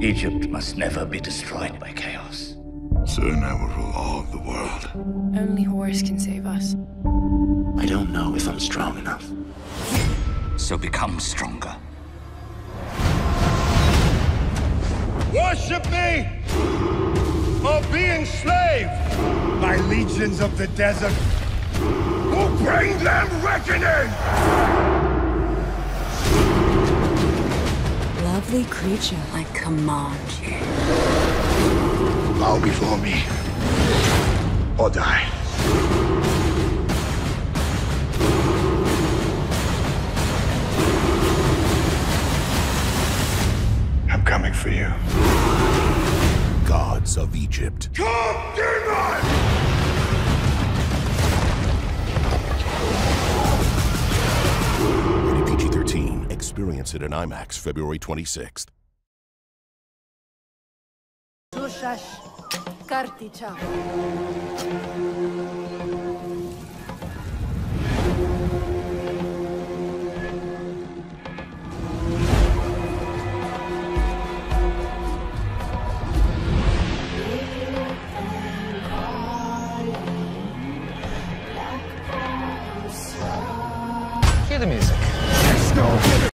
Egypt must never be destroyed by chaos. Soon I will rule all of the world. Only Horus can save us. I don't know if I'm strong enough. So become stronger. Worship me, or be enslaved by legions of the desert who bring them reckoning! Lovely creature, I command you. Bow before me, or die. I'm coming for you. Gods of Egypt. Come, demon! Rated PG-13. Experience it in IMAX February 26th. Tushash Karticha. Cue the music. Let's go!